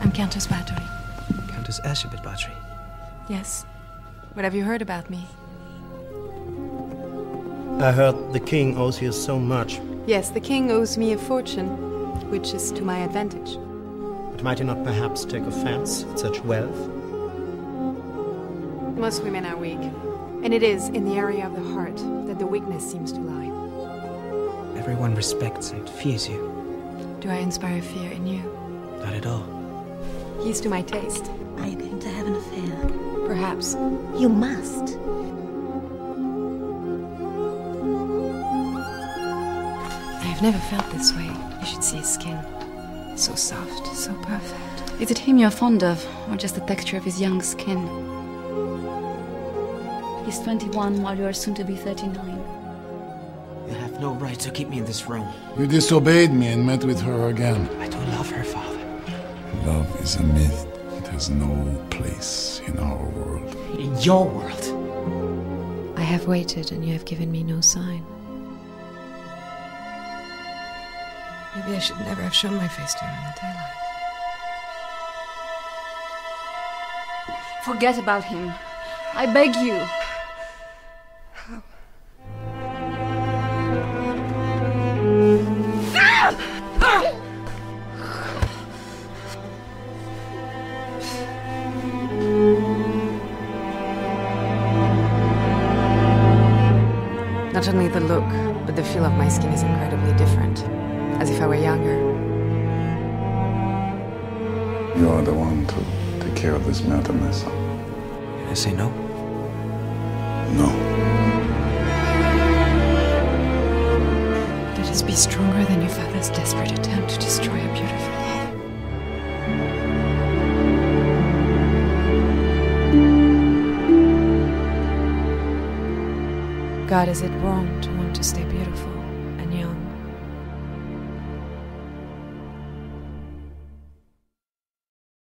I'm Countess Bathory. Countess Erzsébet Bathory. Yes. What have you heard about me? I heard the king owes you so much. Yes, the king owes me a fortune, which is to my advantage. But might he not perhaps take offense at such wealth? Most women are weak, and it is in the area of the heart that the weakness seems to lie. Everyone respects and fears you. Do I inspire fear in you? Not at all. He's to my taste. Are you going to have an affair? Perhaps. You must. I have never felt this way. You should see his skin. So soft, so perfect. Is it him you're fond of, or just the texture of his young skin? He's 21 while you're soon to be 39. You have no right to keep me in this room. You disobeyed me and met with her again. I don't love her, father. Love is a myth. It has no place in our world. In your world. I have waited, and you have given me no sign. Maybe I should never have shown my face to him in the daylight. Forget about him. I beg you. How? Not only the look, but the feel of my skin is incredibly different. As if I were younger. You are the one to take care of this matter, my son. Can I say no? No. Let us be stronger than your father's desperate attempt to destroy a beautiful love. God, is it wrong to want to stay beautiful and young?